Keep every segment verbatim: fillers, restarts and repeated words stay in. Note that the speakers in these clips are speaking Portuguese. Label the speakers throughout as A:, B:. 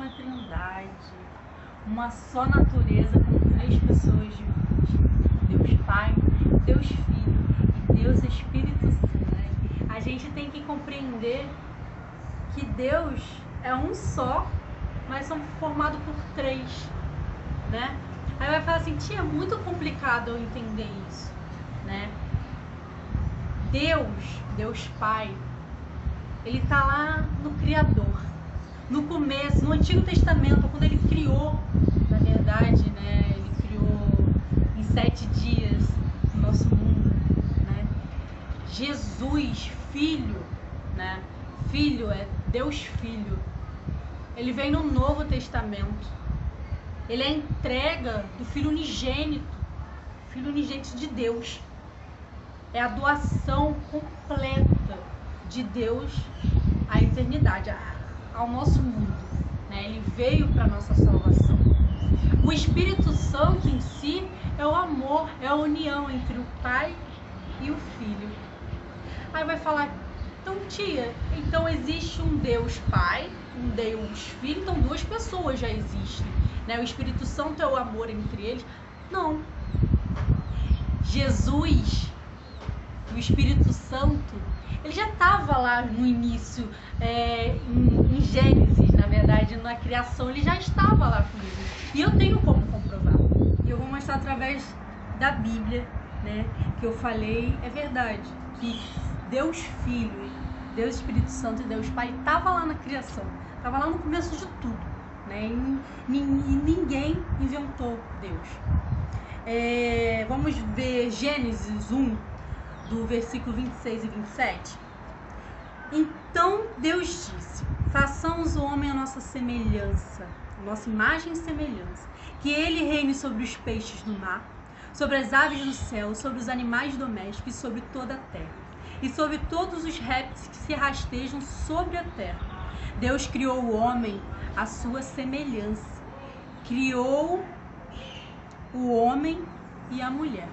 A: Santíssima Trindade, uma só natureza com três pessoas divinas: Deus Pai, Deus Filho e Deus Espírito Santo. Né? A gente tem que compreender que Deus é um só, mas são formados por três, né? Aí vai falar assim, tia, é muito complicado eu entender isso, né? Deus, Deus Pai, ele tá lá no Criador, no começo, no Antigo Testamento, quando ele criou, na verdade, né? Ele criou em sete dias o nosso mundo, né? Jesus, Filho, né? Filho é Deus Filho. Ele vem no Novo Testamento. Ele é a entrega do Filho unigênito, Filho unigênito de Deus. É a doação completa de Deus à eternidade, ao nosso mundo. Né? Ele veio para a nossa salvação. O Espírito Santo em si é o amor, é a união entre o Pai e o Filho. Aí vai falar, então tia, então existe um Deus Pai, um Deus Filho, então duas pessoas já existem. Né? O Espírito Santo é o amor entre eles. Não. Jesus, o Espírito Santo, ele já estava lá no início, é, em, em Gênesis, na verdade, na criação, ele já estava lá comigo. E eu tenho como comprovar. E eu vou mostrar através da Bíblia, né, que eu falei, é verdade, que Deus Filho, Deus Espírito Santo e Deus Pai estava lá na criação, estava lá no começo de tudo. Né? E, e ninguém inventou Deus. É, vamos ver Gênesis um, do versículo vinte e seis e vinte e sete. Então Deus disse: façamos o homem a nossa semelhança, a nossa imagem e semelhança, que ele reine sobre os peixes do mar, sobre as aves do céu, sobre os animais domésticos e sobre toda a terra, e sobre todos os répteis que se rastejam sobre a terra. Deus criou o homem à sua semelhança. Criou o homem e a mulher.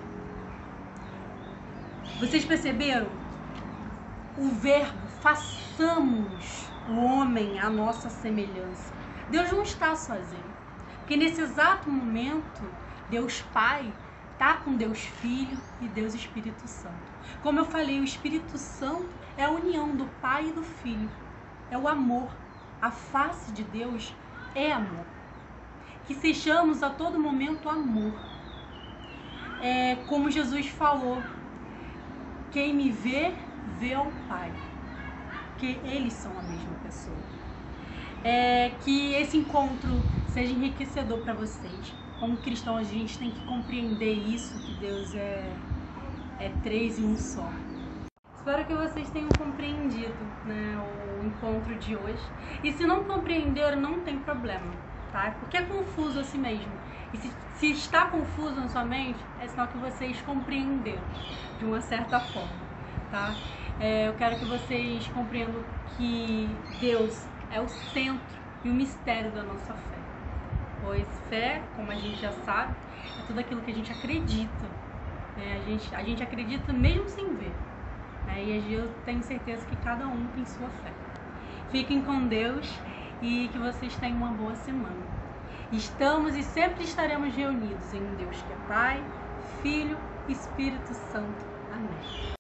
A: Vocês perceberam? O verbo façamos o homem à nossa semelhança. Deus não está sozinho. Porque nesse exato momento, Deus Pai está com Deus Filho e Deus Espírito Santo. Como eu falei, o Espírito Santo é a união do Pai e do Filho. É o amor. A face de Deus é amor. Que sejamos a todo momento amor. É como Jesus falou, quem me vê, vê ao Pai. Porque eles são a mesma pessoa. É, que esse encontro seja enriquecedor para vocês. Como cristãos, a gente tem que compreender isso, que Deus é, é três em um só. Espero que vocês tenham compreendido, né, o encontro de hoje. E se não compreenderam, não tem problema, tá? Porque é confuso assim mesmo. E se, se está confuso na sua mente, é sinal que vocês compreenderam de uma certa forma, tá? É, eu quero que vocês compreendam que Deus é o centro e o mistério da nossa fé. Pois fé, como a gente já sabe, é tudo aquilo que a gente acredita. Né? A gente, a gente acredita mesmo sem ver. Né? E eu tenho certeza que cada um tem sua fé. Fiquem com Deus e que vocês tenham uma boa semana. Estamos e sempre estaremos reunidos em um Deus que é Pai, Filho e Espírito Santo. Amém.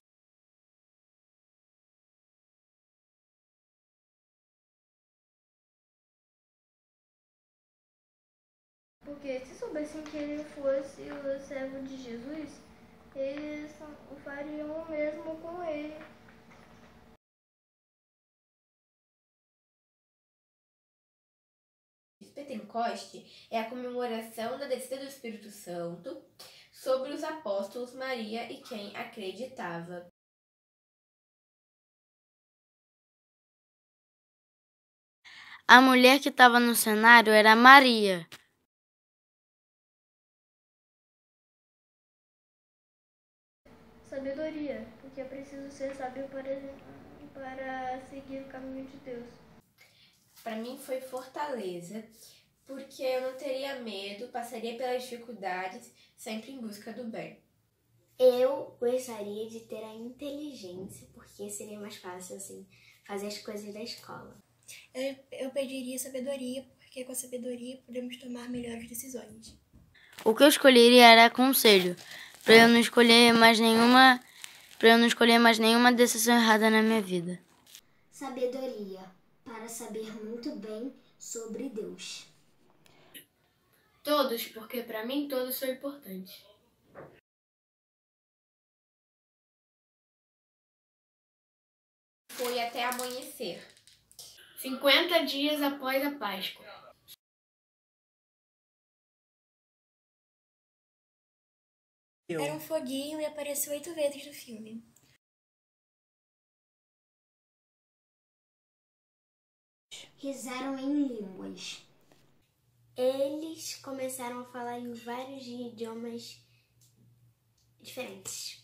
B: Porque se soubessem que ele fosse o servo de Jesus, eles fariam o mesmo com ele.
C: Pentecoste é a comemoração da descida do Espírito Santo sobre os apóstolos Maria e quem acreditava.
D: A mulher que estava no cenário era Maria.
B: Sabedoria, porque é preciso ser sábio para, para seguir o caminho de Deus.
C: Para mim foi fortaleza, porque eu não teria medo, passaria pelas dificuldades, sempre em busca do bem.
E: Eu gostaria de ter a inteligência, porque seria mais fácil assim fazer as coisas da escola.
F: eu, eu pediria sabedoria, porque com a sabedoria podemos tomar melhores decisões.
D: O que eu escolheria era conselho, para eu não escolher mais nenhuma, para eu não escolher mais nenhuma decisão errada na minha vida.
E: Sabedoria, para saber muito bem sobre Deus.
G: Todos, porque para mim todos são importantes.
C: Foi até amanhecer.
G: cinquenta dias após a Páscoa.
F: Era um foguinho e apareceu oito vezes no filme.
E: Rezaram em línguas. Eles começaram a falar em vários idiomas diferentes.